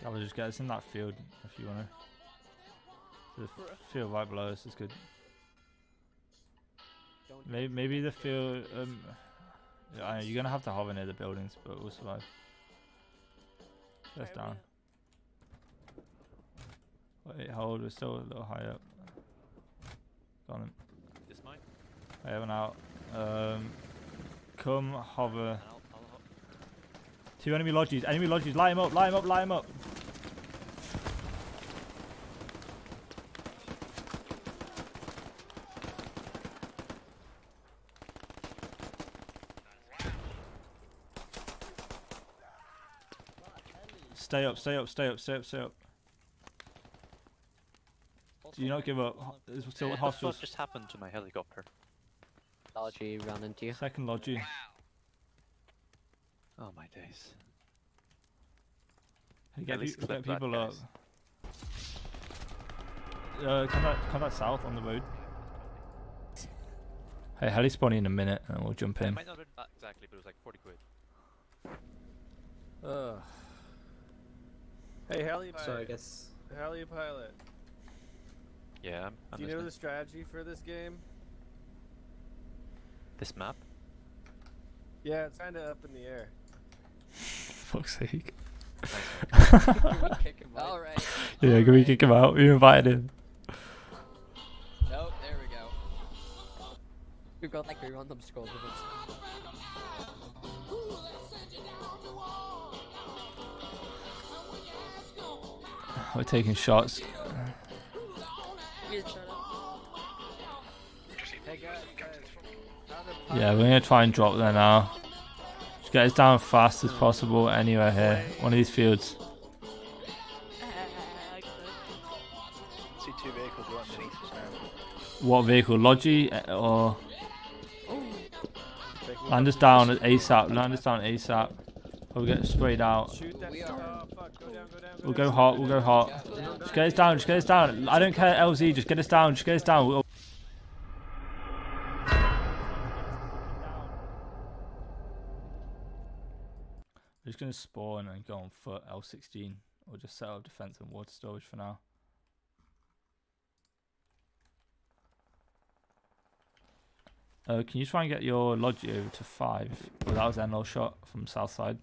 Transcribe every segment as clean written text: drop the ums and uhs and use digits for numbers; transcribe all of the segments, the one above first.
I'll just get us in that field if you wanna. The field right below us is good. Maybe the field. Yeah, you're gonna have to hover near the buildings, but we'll survive. Just down. Wait, hold. We're still a little high up. Got him. This mine? I have an out. Come hover. Two enemy lodges. Enemy lodges. Light him up. Light him up. Light him up. Stay up, stay up, stay up, stay up, stay up. Do you not give up? There's still hostiles. What just happened to my helicopter? Lodgy ran into you. Second lodgy. Oh my days. Hey, get people up. Contact south on the road. Hey, heli spawning in a minute and we'll jump in. It might not have been that exactly, but it was like 40 quid. Hey, heli pilot. So I guess. Heli pilot. Yeah, I'm Do you know the strategy for this game? This map? Yeah, it's kind of up in the air. Fuck's sake. Can we kick him out? Alright. Yeah, can we kick him out? We invited him. Nope, there we go. We've got like a random score of it. We're taking shots. Hey guys. Yeah, we're gonna try and drop there now. Just get us down as fast as possible anywhere here. One of these fields. See two vehicles right underneath us now. What vehicle? Logi or land us down at ASAP. Land us down at ASAP. Or we get sprayed out. Shoot that. Oh, fuck. Go down, go down, We'll go hot. We'll go hot. Just get us down. Just get us down. I don't care LZ. Just get us down. Just get us down. We're just gonna spawn and go on foot L16 or just set up defense and water storage for now. Can you try and get your Logi over to 5? Well, that was Enlow shot from south side.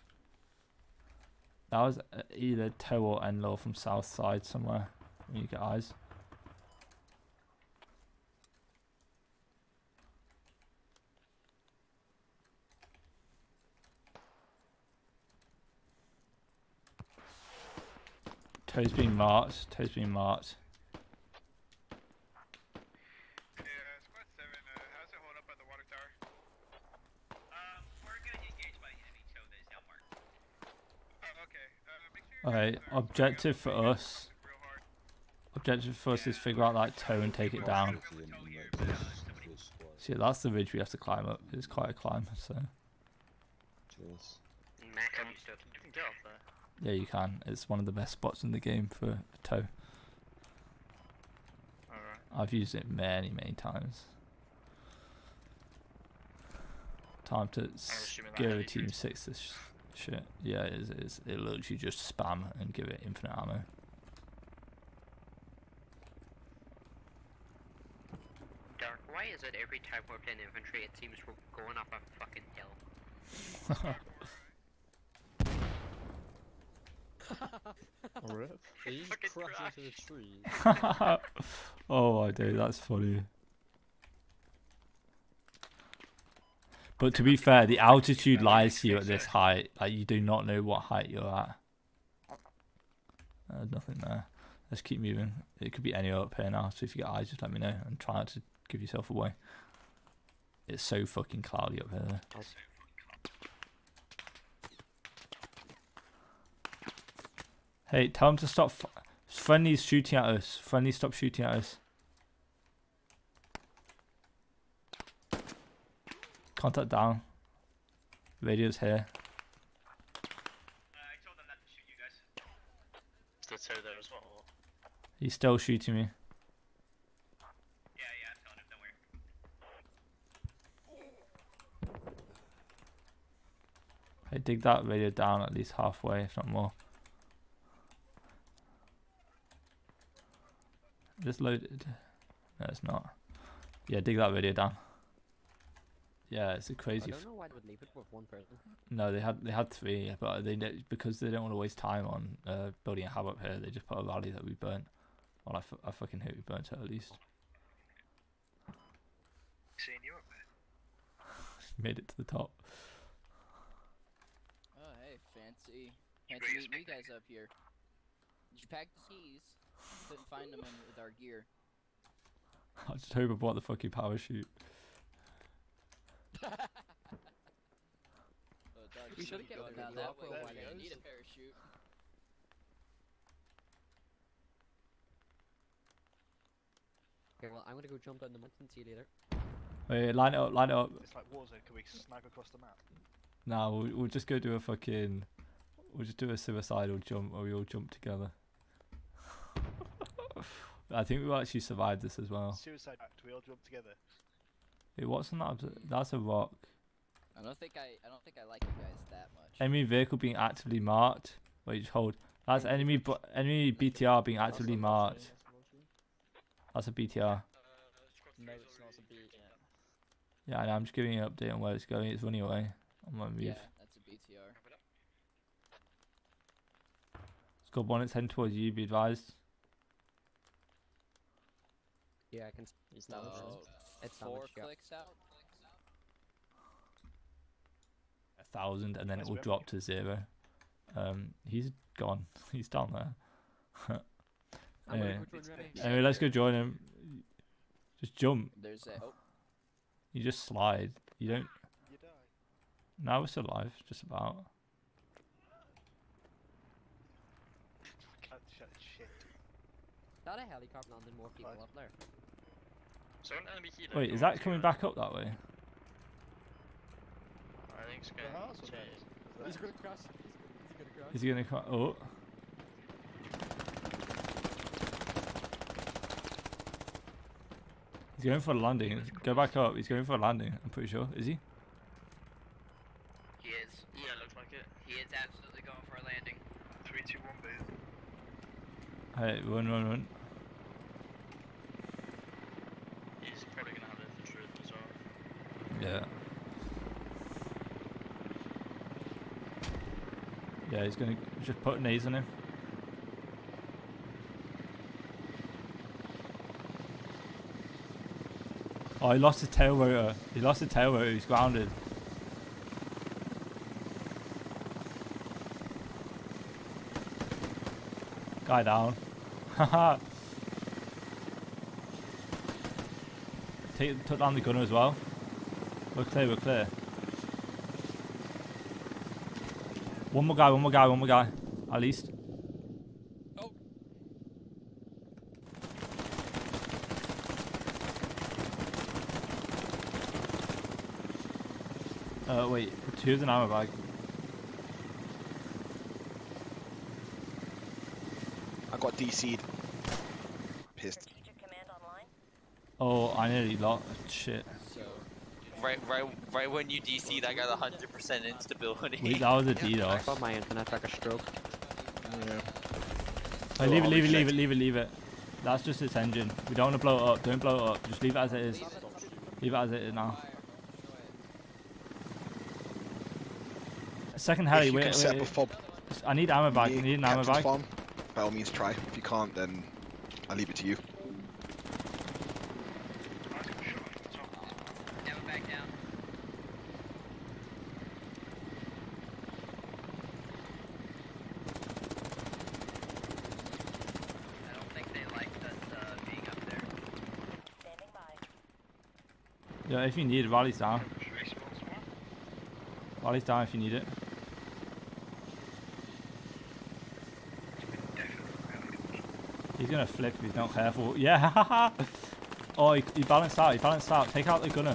That was either Toe or Enlow from south side somewhere when you get eyes. Toe's being marked. Toe's being marked. Alright, objective for us. Objective for us is figure out that Toe and take it down. See, that's the ridge we have to climb up. It's quite a climb, so. Yeah, you can. It's one of the best spots in the game for a Toe. I've used it many, many times. Time to go Team 6 this shit. Yeah, it is. It literally just spam and give it infinite ammo. Dark, why is it every time we're playing infantry it seems we're going up a fucking hill? Rip. He crashed into the tree. Oh my dude, that's funny. But to be fair, the altitude lies to you at this height. Like, you do not know what height you're at. There's nothing there. Let's keep moving. It could be anywhere up here now, so if you get eyes, just let me know and try not to give yourself away. It's so fucking cloudy up here. Hey, tell them to stop. Friendly's shooting at us. Friendly, stop shooting at us. Contact down. Radio's here. I told them not to shoot you guys. Is the Toe there as well? He's still shooting me. Yeah, I'm telling him, don't worry. Hey, dig that radio down at least halfway, if not more. Just loaded. No, it's not. Yeah, dig that radio down. Yeah, it's a I crazy. don't know why they would leave it with one person. No, they had 3, but because they don't want to waste time on building a hub up here, they just put a valley that we burnt. Well, I fucking hope we burnt it at least. Seeing you up there. Made it to the top. Oh, hey, fancy. You Fancy bring us meeting you picnic? guys up here. Did you pack the keys? Couldn't find them in with our gear. I just hope I bought the fucking parachute. Oh, dog, We you should've be kept going the down radio that off for a way. while You're gonna need a anyways. parachute. Okay, well, I'm gonna go jump down the mountain. See you later. Wait, line it up, line it up. It's like Warzone. Can we snag across the map? Nah, we'll just go do a fucking. We'll just do a suicidal jump where we all jump together. I think we'll actually survive this as well. Suicide act. We all jump together. Hey, what's on that? That's a rock. I don't think I like you guys that much. Enemy vehicle being actively marked. Wait, just hold. That's enemy BTR being actively marked. That's a BTR. No, it's not a beat. Yeah, and I'm just giving you an update on where it's going. It's running away on my move. Yeah, that's a BTR. Squad 1, it's heading towards you. Be advised. Yeah, I can. He's No, damaged. it's 4 damaged, yeah. clicks out. 1,000, and then it Where's will Remy? drop to 0. He's gone. He's down there. I'm gonna Yeah. go join Remy. Anyway, let's go join him. Just jump. There's a. Oh, You just slide. You don't. You die. Now we're still alive, just about. Can't shut shit. Thought a helicopter landed more people Right. up there. So an enemy healer. Wait, is that coming back up that way? I think it's The going house to or change. He's gonna crash. He's gonna crash. Is he gonna oh. He's going for a landing. Go back up. He's going for a landing. I'm pretty sure. Is he? He is. Yeah, looks like it. He is absolutely going for a landing. 3, 2, 1, boom. Hey, run. He's probably going to have infantry as well. Yeah. Yeah, he's gonna just put nades on him. Oh, he lost his tail rotor. He's grounded. Guy down. Haha. Took down the gunner as well. We're clear. One more guy. At least. Wait, 2's an ammo bag. I got DC'd. Pissed. Oh, I nearly lost. Shit. so Right when you DC that got 100% instability. Wait, that was a I DDoS. thought my internet took a stroke. Yeah. Hey, leave it. That's just its engine. We don't want to blow it up. Don't blow it up. Just leave it as it is. Leave it as it is now. fire. Second If heli, you wait. can set up a fob, I need ammo bag. I near need an ammo Captain's bag. farm, by all means try. If you can't, then I leave it to you. Never back down. I don't think they liked us being up there. Yeah, if you need it, rally's down. Should we spawn some more? Rally's down if you need it. He's gonna flip if he's not careful. Yeah, oh, he balanced out. Take out the gunner.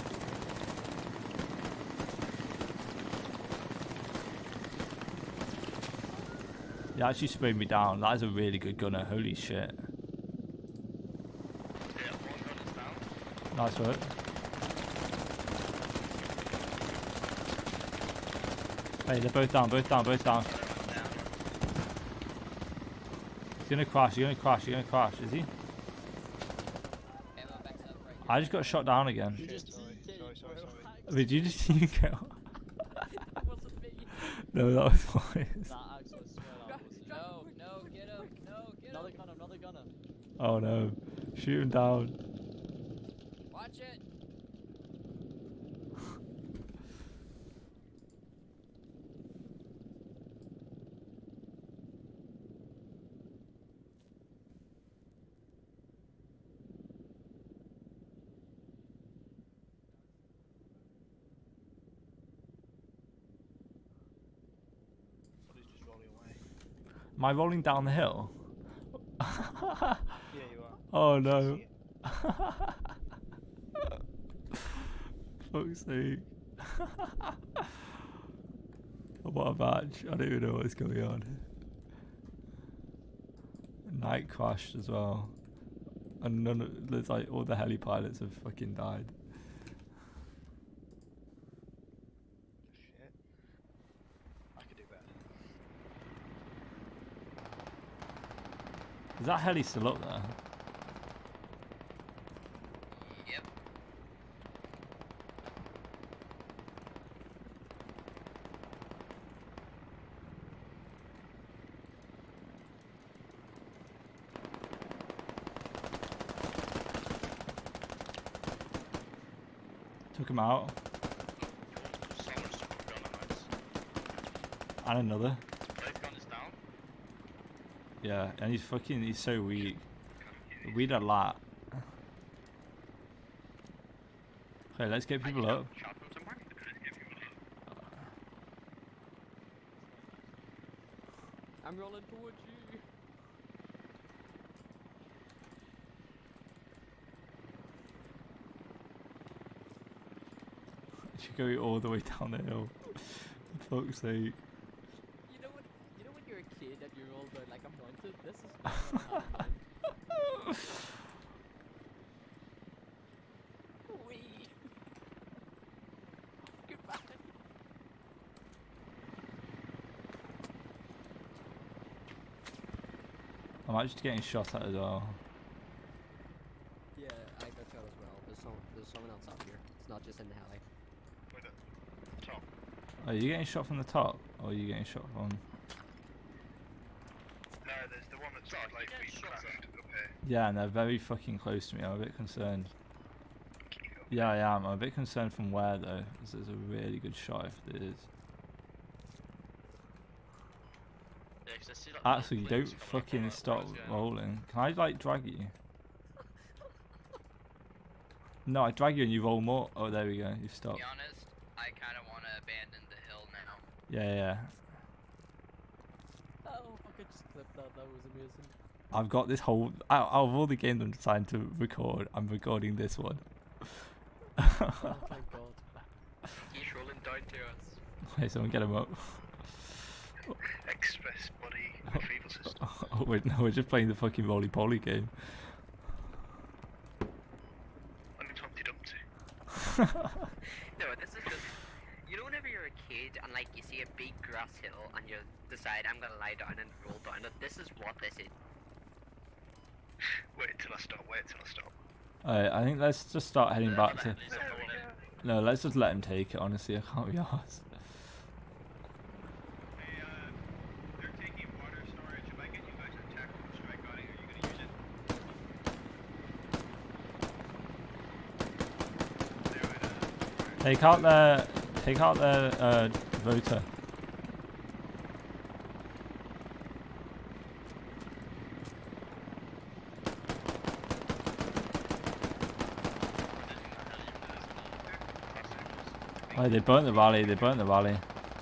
He actually sprayed me down. That is a really good gunner. Holy shit. Yeah, one gun is down. Nice work. Hey, they're both down. He's gonna crash, is he? I just got shot down again. You just Sorry. Did you just see me go? It wasn't me. No, that was mine. Nah, Axel, I swear that was. No, no, get him. No, get him. Another gunner. Oh no. Shoot him down. Watch it. Somebody's just rolling away. Am I rolling down the hill? Yeah, you are. Oh I no. see it. Fuck's sake. What a match. I don't even know what's going on. Night crashed as well. And there's like all the heli pilots have fucking died. Shit. I could do better. Is that heli still up there? Yep. Took him out. Someone's took a gun on us. And another. Both gun is down. Yeah, and he's so weak. We did a lot. Okay, let's get people up. Shot from somewhere. I'm rolling towards you. Should go all the way down the hill. For fuck's sake. You know when you're a kid and you're all like I'm wanted. This is not gonna happen. Wee. Goodbye. I'm actually getting shot at as well. Yeah, I got shot as well. There's someone else out here. It's not just in the heli. With it. Top. Are you getting shot from the top? Or are you getting shot from... No, there's the one that's like you being get shot crashed at. up here. Yeah, and they're very fucking close to me. I'm a bit concerned. Yeah, I am. I'm a bit concerned from where though. Because there's a really good shot if it is. Yeah, 'cause I see, like, Actually, little don't flames coming up fucking from stop what's going on. rolling. Can I like drag you? No, I drag you and you roll more. Oh, there we go. You To stop. be honest, I kind of want to abandon the hill now. Yeah, yeah. Oh, I could just clip that. That was amazing. I've got this whole... Out of all the games I'm deciding to record, I'm recording this one. Oh, thank God. He's rolling down to us. Wait, someone get him up. Express body retrieval system. Oh, wait, no, we're just playing the fucking roly-poly game. I'm in Humpty Dumpty. No, this is just, you know, whenever you're a kid and like you see a big grass hill and you decide I'm gonna lie down and roll down it. This is what this is. Wait till I stop. Wait till I stop. Alright, I think let's just start heading back to... At least I want it. No, let's just let him take it, honestly. I can't be arsed. Hey, they're taking water storage. If I get you guys a tactical strike on it, are you gonna use it? Take out the voter. Oh, they burnt the rally. They burnt the rally.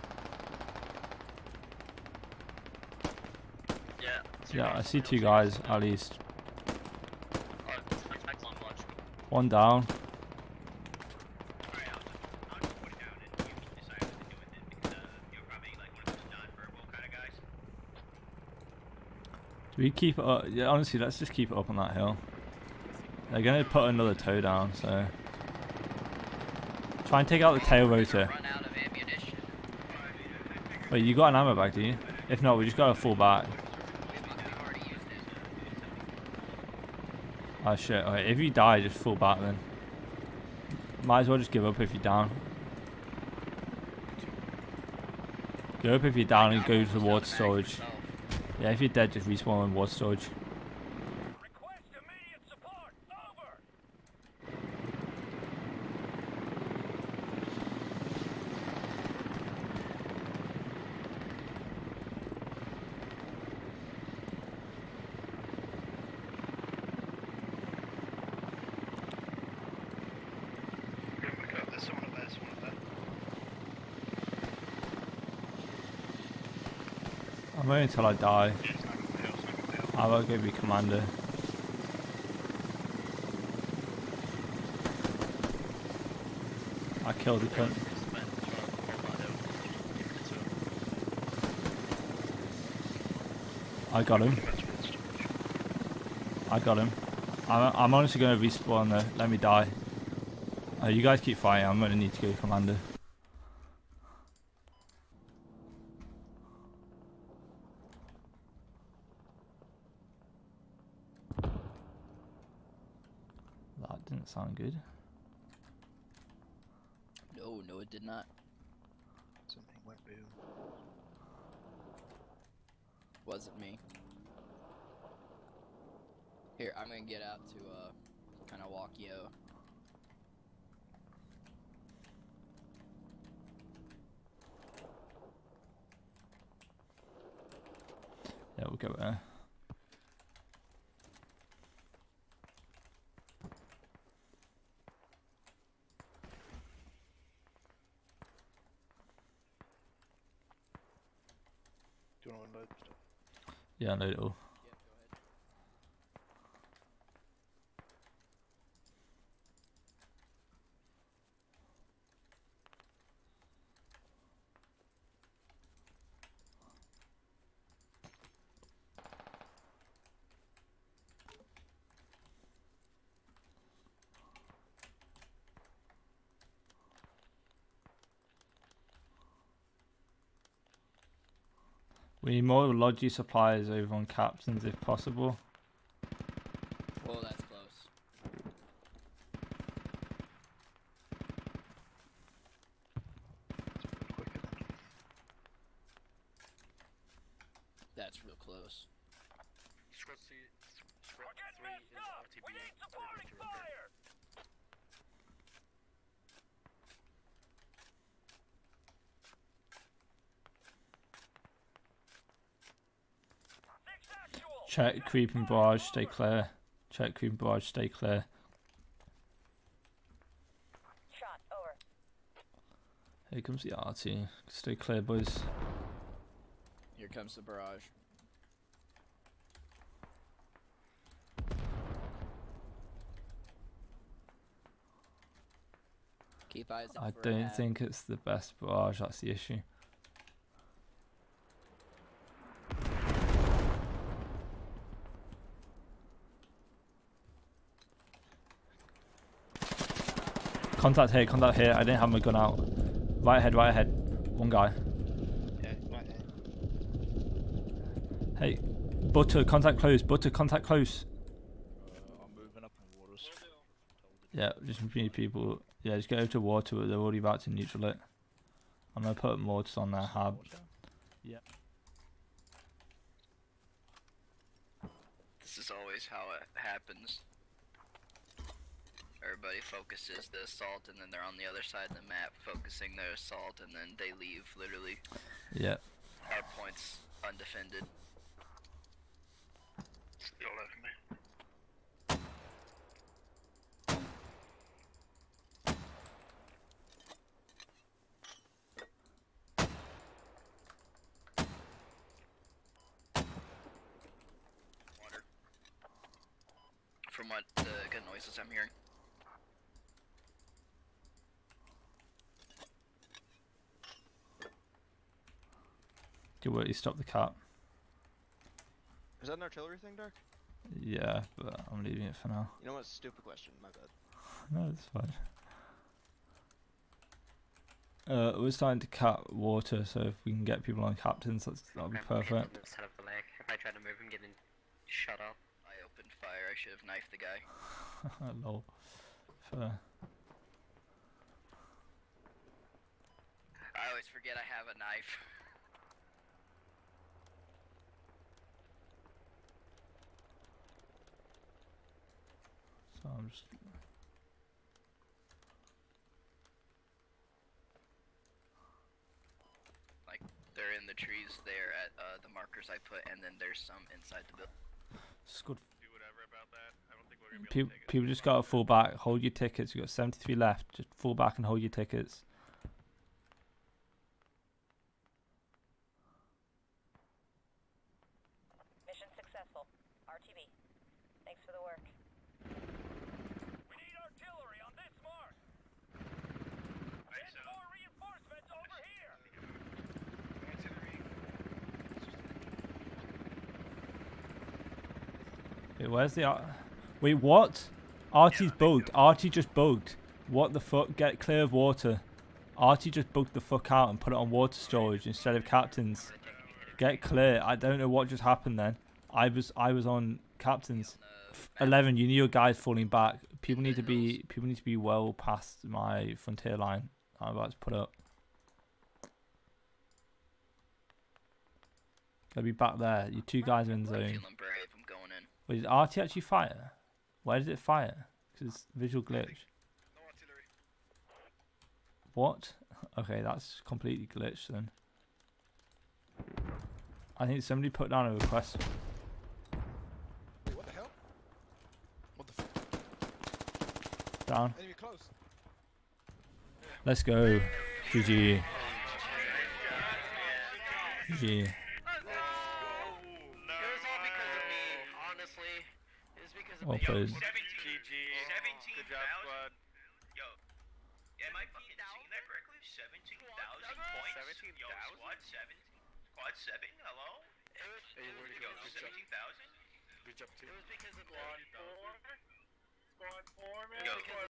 Yeah. Yeah, I see two guys at least. Oh, attack on watch. One down. Alright, I'll just put it down and you can decide what to do with it because you're probably like one of those non-verbal kind of guys. Do we keep it up? Yeah, honestly, let's just keep it up on that hill. They're gonna put another toe down, so... Try and take out the tail rotor. Run out of ammunition. Wait, you got an ammo bag, do you? If not, we just gotta fall back. We've already used it. Oh shit, okay, if you die, just fall back then. Might as well just give up if you're down. Give up if you're down and go to the water storage. Yeah, if you're dead, just respawn in water storage. I'm waiting until I die. I will go be commander. I killed the cunt. I got him. I got him. I'm honestly going to respawn there. Let me die. You guys keep fighting. I'm going to need to go commander. That didn't sound good. No, it did not. Something went boom. Wasn't me. Here, I'm gonna get out to kind of walk yo. Yeah, we'll go there. Do you want to unload stuff? Yeah, unload it all. Yep, go ahead. We need more logi supplies over on captains if possible. Well, that's close. That's real close. Squad 3 is RTB. We need supporting fire! Check creeping barrage, stay clear. Check creeping barrage, stay clear. Shot over. Here comes the RT. Stay clear, boys. Here comes the barrage. Keep eyes out I for don't ad. think it's the best barrage, that's the issue. Contact here, I didn't have my gun out. Right ahead. One guy. Yeah, right there. Hey, Butter, contact close, contact close. I'm moving up in waters. Yeah, just need people. Yeah, just get over to water, but they're already about to neutral it. I'm gonna put mortars on their hab. Yeah. This is always how it happens. Everybody focuses the assault and then they're on the other side of the map focusing their assault and then they leave literally. Yeah. Hard points undefended. Still over me. Water. From what the good noises I'm hearing. Do you already stop the cap? Is that an artillery thing, Dark? Yeah, but I'm leaving it for now. You know what? Stupid question. My bad. No, it's fine. We're starting to cap water, so if we can get people on captains, that'll be perfect. Set up the leg. If I try to move him, getting shut up. I opened fire. I should have knifed the guy. Lol. Fair. always forget I have a knife. So I'm just. Like, they're in the trees there at the markers I put, and then there's some inside the building. It's good. Do whatever about that. I don't think we're gonna be able to take it. People just gotta fall back, hold your tickets. You got 73 left. Just fall back and hold your tickets. Mission successful. RTB. Thanks for the work. We need artillery on this mark. Send more reinforcements over here. Wait, where's the? Wait, what? Artie's bugged. Artie just bugged. What the fuck? Get clear of water. Artie just bugged the fuck out and put it on water storage instead of captains. Get clear. I don't know what just happened then. I was on captains. 11. You need your guys falling back. People need to be well past my frontier line. I'm about to put up. Gotta be back there. You two guys are in zone. Feeling brave. I'm going in. Wait, did Artie actually fire? Where did it fire? Because visual glitch. What? Okay, that's completely glitched then. I think somebody put down a request. Wait, what the hell? What the fuck? Down. Enemy close. Let's go. GG. GG. Well played. 17,000 squad. Yo, am I fucking seeing that correctly? 17,000 points? 17,000? Yo, squad 7? Squad 7? Hello? Hey, where'd you go? 17,000? Good job, too. It was because of Squad 4? Squad 4, man? Yo,